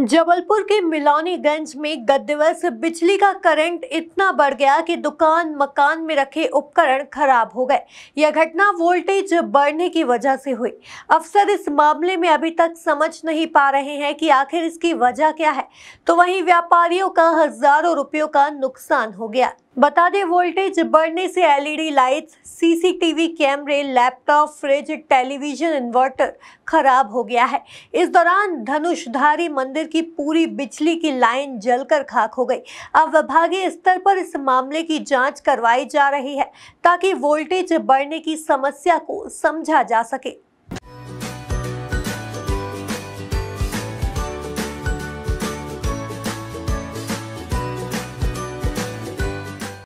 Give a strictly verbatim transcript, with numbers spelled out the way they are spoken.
जबलपुर के मिलौनीगंज में गत दिवस बिजली का करंट इतना बढ़ गया कि दुकान मकान में रखे उपकरण खराब हो गए। यह घटना वोल्टेज बढ़ने की वजह से हुई। अफसर इस मामले में अभी तक समझ नहीं पा रहे हैं कि आखिर इसकी वजह क्या है, तो वहीं व्यापारियों का हजारों रुपयों का नुकसान हो गया। बता दें, वोल्टेज बढ़ने से एलईडी लाइट्स, सीसीटीवी कैमरे, लैपटॉप, फ्रिज, टेलीविजन, इन्वर्टर खराब हो गया है। इस दौरान धनुषधारी मंदिर की पूरी बिजली की लाइन जलकर खाक हो गई। अब विभागीय स्तर पर इस मामले की जांच करवाई जा रही है ताकि वोल्टेज बढ़ने की समस्या को समझा जा सके।